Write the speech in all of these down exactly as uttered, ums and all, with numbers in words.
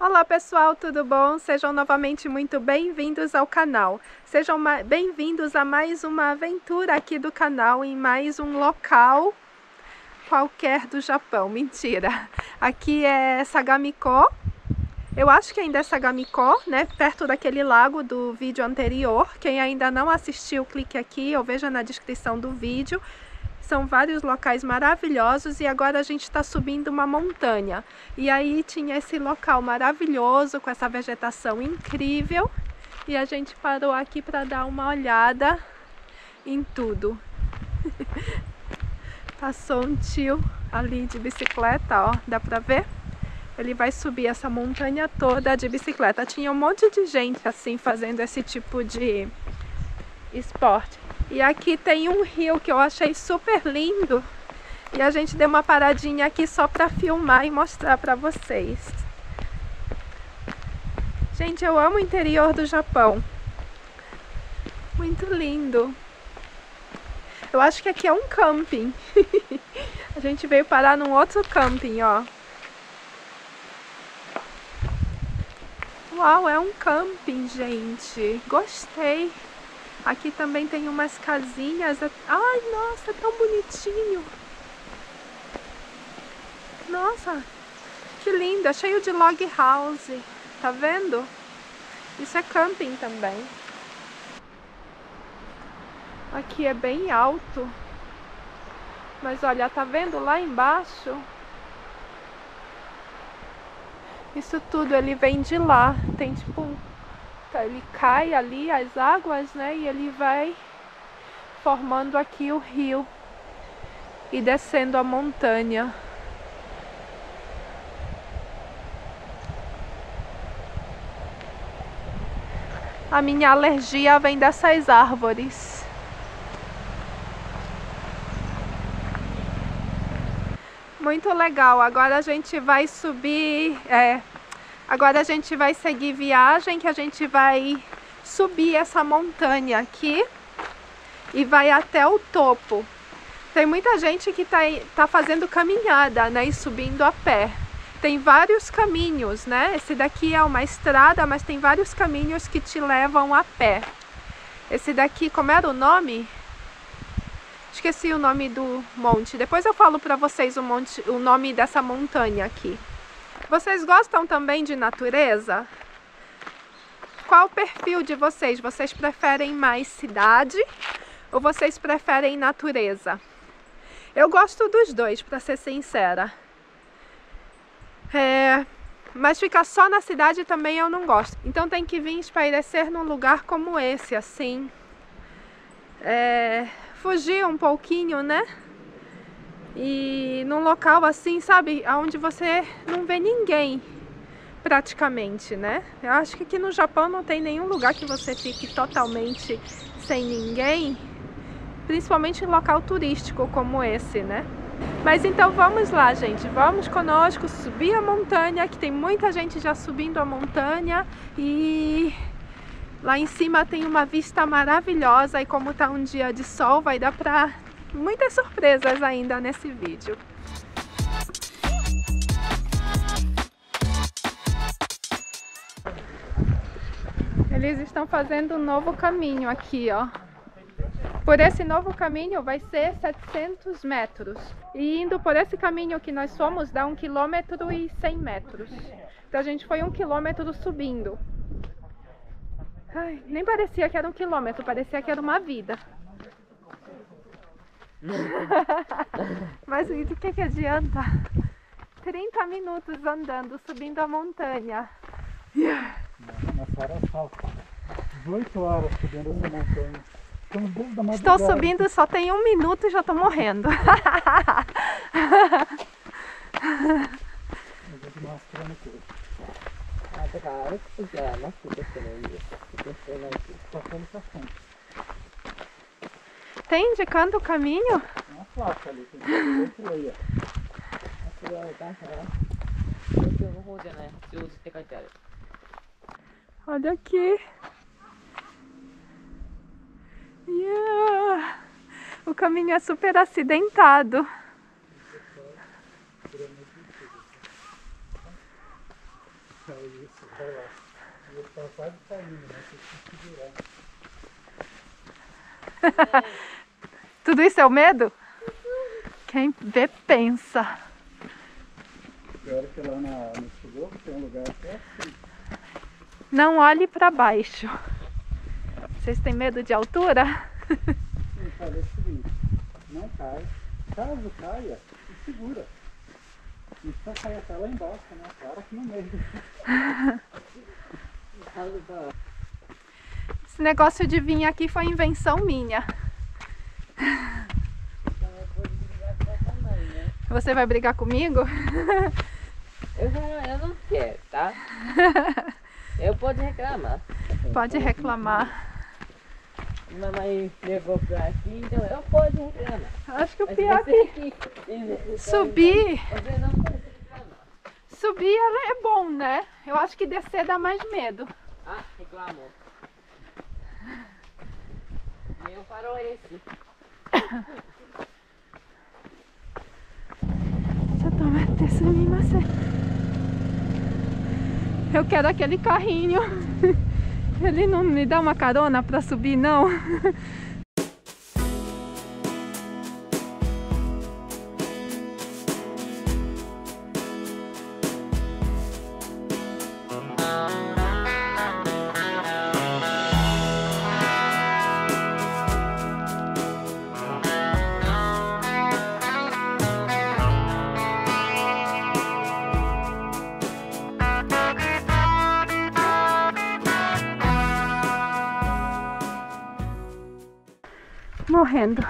Olá pessoal, tudo bom? Sejam novamente muito bem-vindos ao canal. Sejam bem-vindos a mais uma aventura aqui do canal, em mais um local qualquer do Japão. Mentira! Aqui é Sagamiko. Eu acho que ainda é Sagamiko, né? Perto daquele lago do vídeo anterior. Quem ainda não assistiu, clique aqui ou veja na descrição do vídeo. São vários locais maravilhosos e agora a gente está subindo uma montanha. E aí tinha esse local maravilhoso, com essa vegetação incrível. E a gente parou aqui para dar uma olhada em tudo. Passou um tio ali de bicicleta, ó, dá para ver? Ele vai subir essa montanha toda de bicicleta. Tinha um monte de gente assim fazendo esse tipo de esporte. E aqui tem um rio que eu achei super lindo. E a gente deu uma paradinha aqui só para filmar e mostrar para vocês. Gente, eu amo o interior do Japão. Muito lindo. Eu acho que aqui é um camping. A gente veio parar num outro camping, ó. Uau, é um camping, gente. Gostei. Aqui também tem umas casinhas. Ai, nossa, é tão bonitinho. Nossa, que lindo. É cheio de log house. Tá vendo? Isso é camping também. Aqui é bem alto. Mas olha, tá vendo lá embaixo? Isso tudo ele vem de lá. Tem tipo um... Ele cai ali as águas, né? E ele vai formando aqui o rio e descendo a montanha. A minha alergia vem dessas árvores. Muito legal. Agora a gente vai subir... É, Agora a gente vai seguir viagem, que a gente vai subir essa montanha aqui e vai até o topo. Tem muita gente que tá, tá fazendo caminhada, né, e subindo a pé. Tem vários caminhos, né? Esse daqui é uma estrada, mas tem vários caminhos que te levam a pé. Esse daqui, como era o nome? Esqueci o nome do monte. Depois eu falo para vocês o, monte, o nome dessa montanha aqui. Vocês gostam também de natureza? Qual o perfil de vocês? Vocês preferem mais cidade ou vocês preferem natureza? Eu gosto dos dois, para ser sincera. É, mas ficar só na cidade também eu não gosto. Então tem que vir espairecer num lugar como esse, assim. É, fugir um pouquinho, né? E num local assim, sabe, onde você não vê ninguém, praticamente, né? Eu acho que aqui no Japão não tem nenhum lugar que você fique totalmente sem ninguém, principalmente em local turístico como esse, né? Mas então vamos lá, gente, vamos conosco subir a montanha, que tem muita gente já subindo a montanha e lá em cima tem uma vista maravilhosa e como tá um dia de sol, vai dar pra muitas surpresas ainda nesse vídeo. Eles estão fazendo um novo caminho aqui, ó. Por esse novo caminho vai ser setecentos metros. E indo por esse caminho que nós fomos, dá um quilômetro e cem metros. Então a gente foi um quilômetro subindo. Ai, nem parecia que era um quilômetro, parecia que era uma vida. Mas do que que adianta? trinta minutos andando, subindo a montanha. Nossa, asfalto. dezoito horas subindo essa montanha. Estou subindo, só tem um minuto e já estou morrendo. Tem indicando o caminho? Uma placa ali, tem que ler. Olha aqui. Yeah. O caminho é super acidentado. É isso, vai lá. E ele tá quase caindo, né? Tem que segurar. Tudo isso é o medo? Quem vê, pensa. Pior que lá na, no Sudor tem um lugar que é assim. Não olhe para baixo. Vocês têm medo de altura? Sim, falei o seguinte, não cai. Caso caia, se segura. E só cai até lá embaixo, né? Claro que no meio. Esse negócio de vir aqui foi invenção minha. Você vai brigar comigo? Eu, já, eu não quero, tá? Eu posso reclamar. Pode reclamar. Mamãe levou pra aqui, então eu posso reclamar. Acho que o Mas pior você é que que subir, você não pode reclamar. subir é bom, né? Eu acho que descer dá mais medo. Ah, reclamou. Eu farol esse. Eu quero aquele carrinho. Ele não me dá uma carona pra subir, não? Morrendo.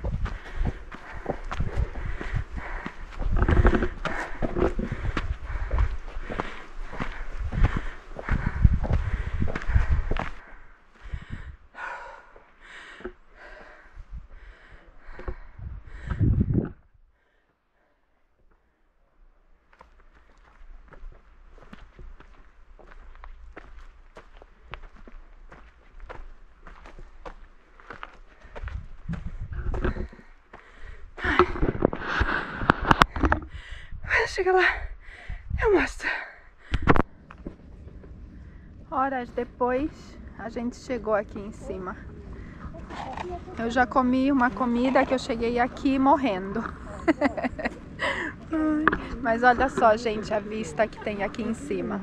Chega lá, eu mostro. Horas depois, a gente chegou aqui em cima. Eu já comi uma comida que eu cheguei aqui morrendo. Mas olha só, gente, a vista que tem aqui em cima.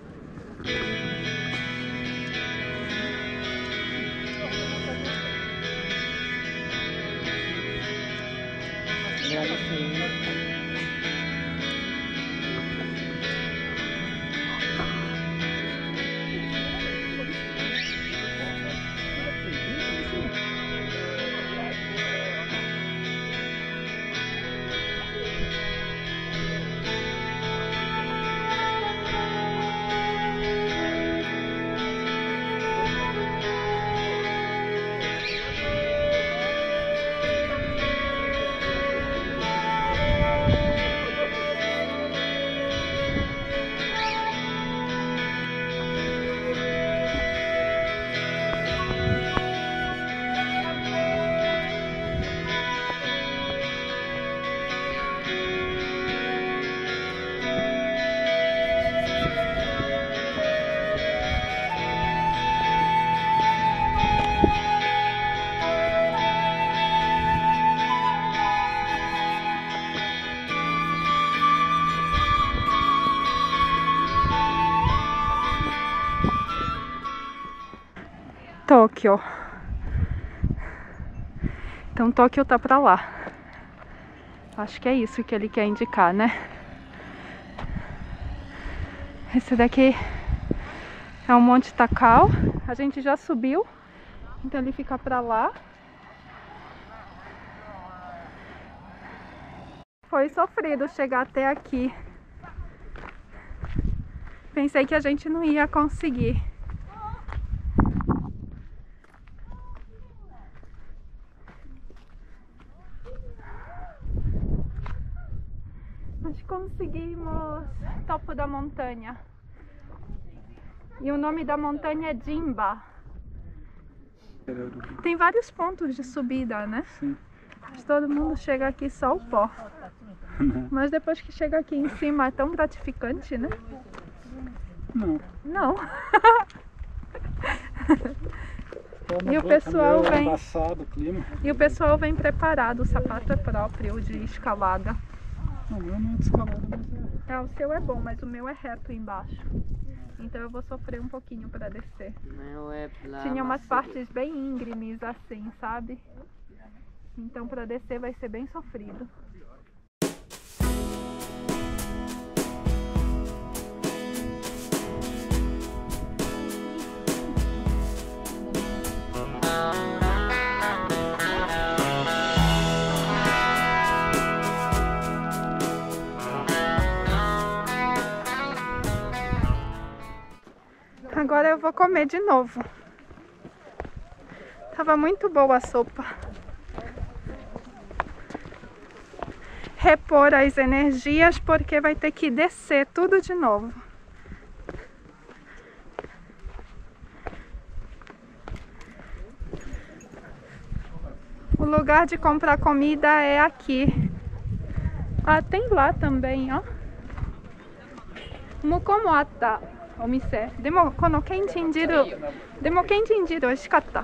Tóquio. Então Tóquio tá pra lá. Acho que é isso que ele quer indicar, né? Esse daqui é o Monte Takao. A gente já subiu, então ele fica pra lá. Foi sofrido chegar até aqui. Pensei que a gente não ia conseguir. Nós conseguimos topo da montanha. E o nome da montanha é Jimba. Tem vários pontos de subida, né? Sim. Mas todo mundo chega aqui só o pó. Mas depois que chega aqui em cima é tão gratificante, né? Não. Não. Tá E o bom, pessoal tá meio vem- embaçado o clima. E o pessoal vem preparado, o sapato é próprio de escalada. Não, o meu não é de escalada, mas é. É, o seu é bom, mas o meu é reto embaixo. Então eu vou sofrer um pouquinho para descer. Meu é plano. Tinha umas partes bem íngremes assim, sabe? Então para descer vai ser bem sofrido. Agora eu vou comer de novo. Tava muito boa a sopa. Repor as energias porque vai ter que descer tudo de novo. O lugar de comprar comida é aqui. Ah, tem lá também, ó. Mukomo atta o mise. Demo kono kenchinjiru. Demo kenchinjiru oishikatta.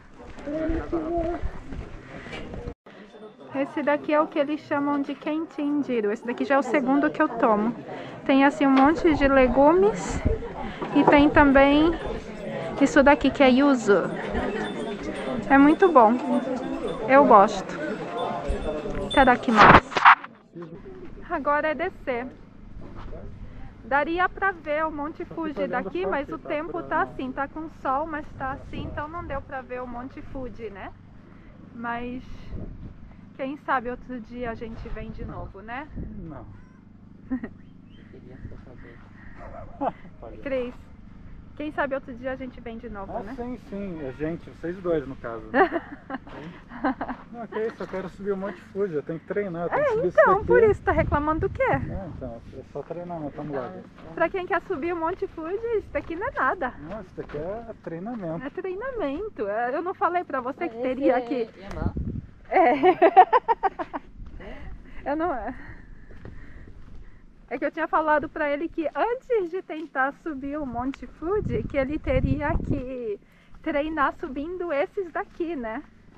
Esse daqui é o que eles chamam de kenchinjiru. Esse daqui já é o segundo que eu tomo. Tem assim um monte de legumes e tem também isso daqui que é yuzu. É muito bom. Eu gosto. Itadakimasu. Agora é descer. Daria pra ver o Monte Fuji daqui, mas o tempo tá assim, tá com sol, mas tá assim, então não deu pra ver o Monte Fuji, né? Mas quem sabe outro dia a gente vem de novo, né? Não. Queria só saber. Cris, quem sabe outro dia a gente vem de novo, Ah, né? sim, sim. A gente, vocês dois no caso. Né? Não, que isso, eu quero subir o Monte Fuji, eu tenho que treinar, eu tenho que É, subir então, isso por daqui. isso, tá reclamando do quê? Não, então, é só treinar, mas vamos lá. Pra quem quer subir o Monte Fuji, isso daqui não é nada. Não, isso daqui é treinamento. É treinamento. É, eu não falei pra você que teria que... Yama? É. Eu não... É que eu tinha falado pra ele que antes de tentar subir o Monte Fuji, que ele teria que treinar subindo esses daqui, né?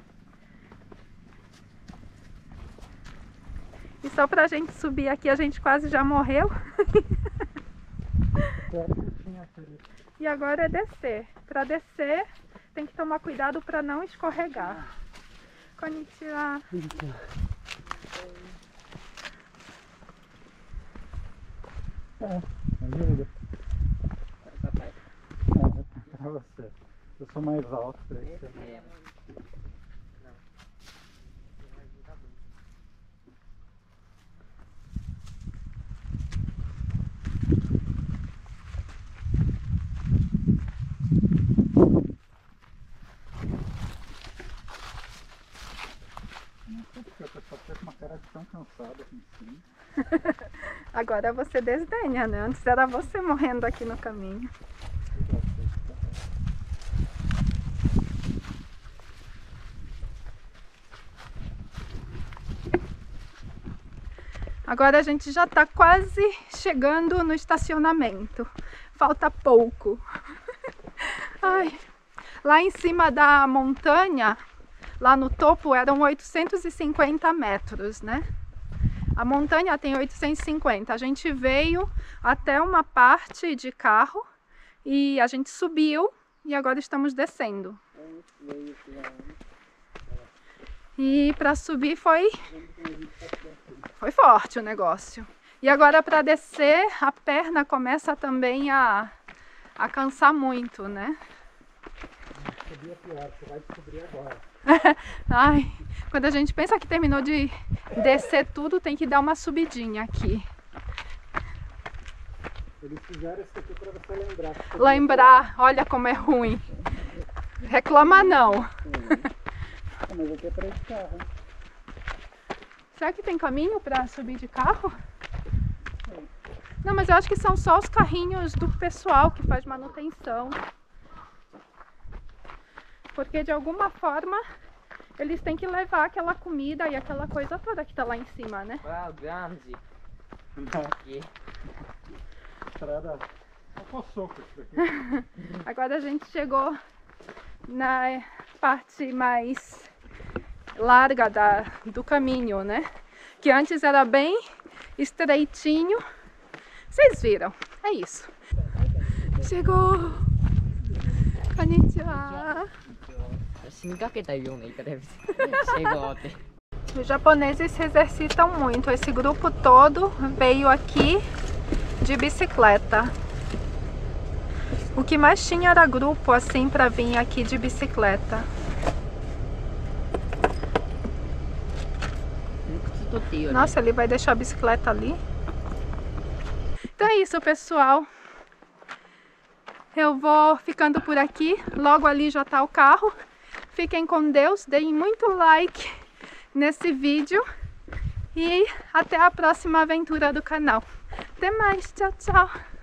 E só pra gente subir aqui, a gente quase já morreu. E agora é descer. Pra descer, tem que tomar cuidado pra não escorregar. Konnichiwa. É, ajuda. Papai. É, pra você. Eu sou mais alto pra isso. É. Não sei porque a pessoa fica com uma cara tão cansada aqui em cima. Agora você desdenha, né? Antes era você morrendo aqui no caminho. Agora a gente já tá quase chegando no estacionamento. Falta pouco. Ai. Lá em cima da montanha, lá no topo, eram oitocentos e cinquenta metros, né? A montanha tem oitocentos e cinquenta. A gente veio até uma parte de carro e a gente subiu e agora estamos descendo. E para subir foi foi forte o negócio. E agora para descer, a perna começa também a, a cansar muito, né? Subir é pior, você vai descobrir agora. Ai, quando a gente pensa que terminou de descer tudo, tem que dar uma subidinha aqui. Eles fizeram isso aqui pra você lembrar. Lembrar, olha como é ruim. Reclama não. Ah, mas aqui é pra ir de carro, hein? Será que tem caminho para subir de carro? Não, mas eu acho que são só os carrinhos do pessoal que faz manutenção. Porque de alguma forma eles têm que levar aquela comida e aquela coisa toda que tá lá em cima, né? Uau, grande. Não. Aqui. Estrada Olha o soco isso daqui. Agora a gente chegou na parte mais larga da, do caminho, né? Que antes era bem estreitinho. Vocês viram? É isso. Chegou! Konnichiwa! Os japoneses se exercitam muito. Esse grupo todo veio aqui de bicicleta. O que mais tinha era grupo assim para vir aqui de bicicleta. Nossa, ele vai deixar a bicicleta ali. Então é isso, pessoal. Eu vou ficando por aqui. Logo ali já tá o carro. Fiquem com Deus. Deem muito like nesse vídeo. E até a próxima aventura do canal. Até mais. Tchau, tchau.